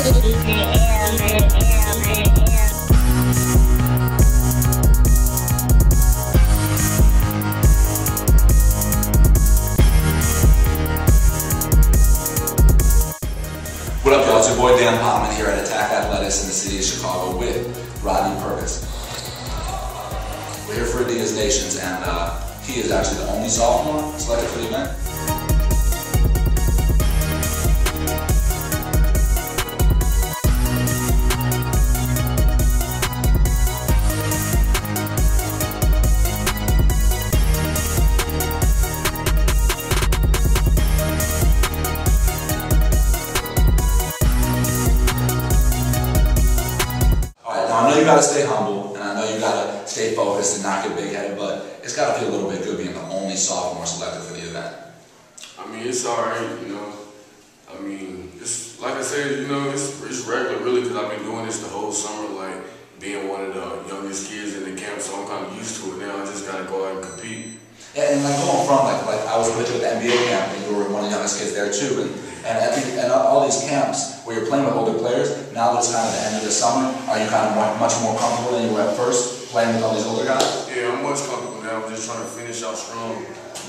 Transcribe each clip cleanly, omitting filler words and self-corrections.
What up, y'all? It's your boy Daniel Poneman here at Attack Athletics in the city of Chicago with Rodney Purvis. We're here for Adidas Nations, and he is actually the only sophomore selected for the event. I know you gotta stay humble, and I know you gotta stay focused and not get big-headed, but it's gotta feel a little bit good being the only sophomore selected for the event. I mean, it's alright, you know. I mean, it's like I said, you know, it's regular really, because I've been doing this the whole summer, like being one of the youngest kids in the camp, so I'm kind of used to it now. I just gotta go out and compete. Yeah, and like going from like I was with you at the NBA camp, and you were one of the youngest kids there too, and all these camps where you're playing with older players, now that it's kind of the end of the summer, are you kind of much more comfortable than you were at first, playing with all these older guys? Yeah, I'm much comfortable now. I'm just trying to finish out strong.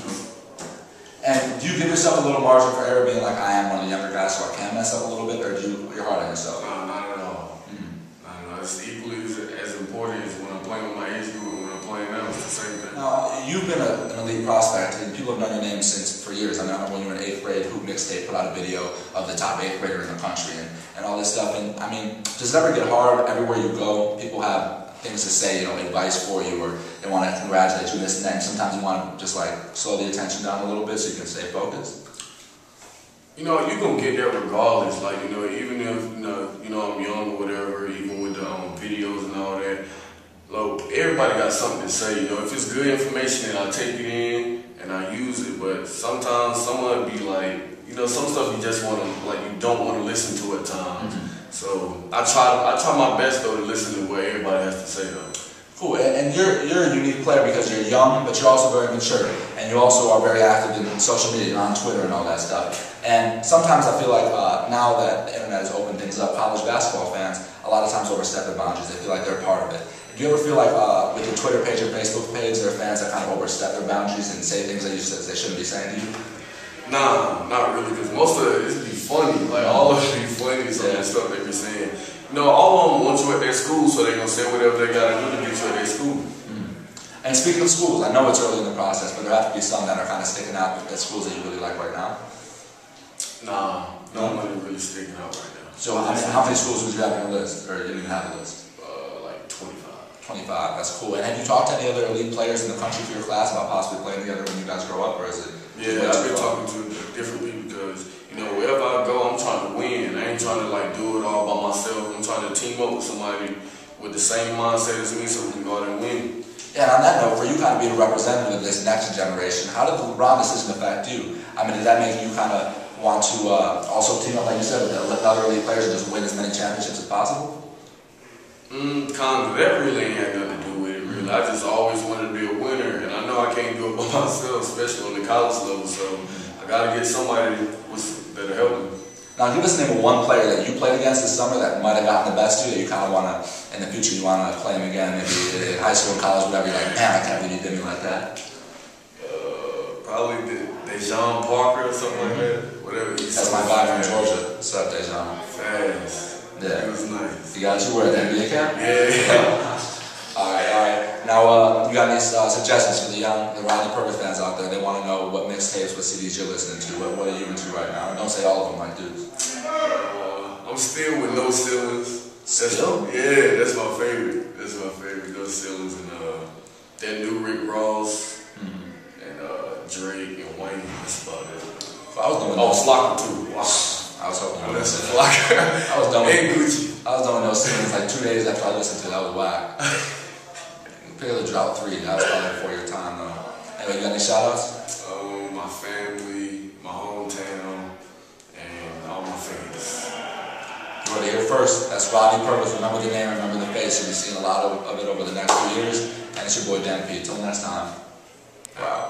And do you give yourself a little margin for error, being like, I am one of the younger guys, so I can mess up a little bit, or you're hard on yourself? No, not at all. Not at all. It's equally as important as when I'm playing with my age group and when I'm playing now. It's the same thing. Now, you've been an elite prospect, and people have known your name for years. I remember when you were in 8th grade, Hoop Mixtape put out a video of the top 8th grader in the country and all this stuff. And I mean, does it ever get hard everywhere you go? People have things to say, you know, advice for you, or they want to congratulate you, this and that. And sometimes you want to just like slow the attention down a little bit so you can stay focused. You know, you're going to get that regardless. Like, you know, even if, you know I'm young or whatever, even with the videos and all that, look, everybody got something to say. You know, if it's good information, then I take it in and I use it. But sometimes someone be like, you know, some stuff you just want to, like, you don't want to listen to at times. So I try my best though to listen to what everybody has to say though. Cool, and you're a unique player because you're young, but you're also very mature, and you also are very active in social media, you're on Twitter and all that stuff. And sometimes I feel like now that the internet has opened things up, college basketball fans a lot of times overstep their boundaries. They feel like they're part of it. Do you ever feel like with your Twitter page or Facebook page, there are fans that kind of overstep their boundaries and say things that they shouldn't be saying to you? Nah, not really, because most of it be funny. Like, all of it be funny, some of the stuff they be saying. You know, all of them want you at their school, so they're going to say whatever they got to do to get you at their school. And speaking of schools, I know it's early in the process, but there have to be some that are kind of sticking out at schools that you really like right now. Nah, nobody really sticking out right now. So how many schools would you have on your list, or you didn't even have a list? Like 25. 25, that's cool. And have you talked to any other elite players in the country for your class about possibly playing together when you guys grow up, or is it? Yeah, I've been talking to different people because, you know, wherever I go, I'm trying to win. I ain't trying to like do it all by myself. I'm trying to team up with somebody with the same mindset as me so we can go out and win. Yeah, and on that note, for you kind of being a representative of this next generation, how did the LeBron decision affect you? I mean, did that make you kind of want to also team up, like you said, with the other elite players and just win as many championships as possible? Kind of. That really ain't had nothing to do with it, really. I just always wanted to be a winner, and I know I can't do it by myself, especially on the college level, so I got to get somebody that'll help me. Now, give us the name of one player that you played against this summer that might have gotten the best to you, that you kind of want to, in the future, you want to play him again, maybe in high school, college, whatever. You're like, man, I can't believe you did me like that. Probably Dejan Parker or something like that. Whatever. That's my guy from Georgia. What's up, Dejan? Fast. Yeah. He was nice. You got you where at the NBA camp? Yeah. Alright. Now, you got any suggestions for the Rodney Purvis fans out there? They want to know what mixtapes, what CDs you're listening to. What are you into right now? Don't say all of them like dudes. I'm still with No Ceilings. Still? Yeah, that's my favorite. That's my favorite. No Ceilings and that new Rick Ross and Drake and Wayne. That's about it. I was doing Flocker too. Wow. I was hoping that's a Flocker. I was done with Gucci. I was done with No Ceilings like 2 days after I listened to it. That was whack. Pickle Drop 3. That was probably before your time though. Anyway, you got any shout outs? My family, my hometown, and all my fans. You heard it here first. That's Rodney Purvis. Remember the name, remember the face. You'll be seeing a lot of it over the next few years. And it's your boy Dan P. Till next time. Wow.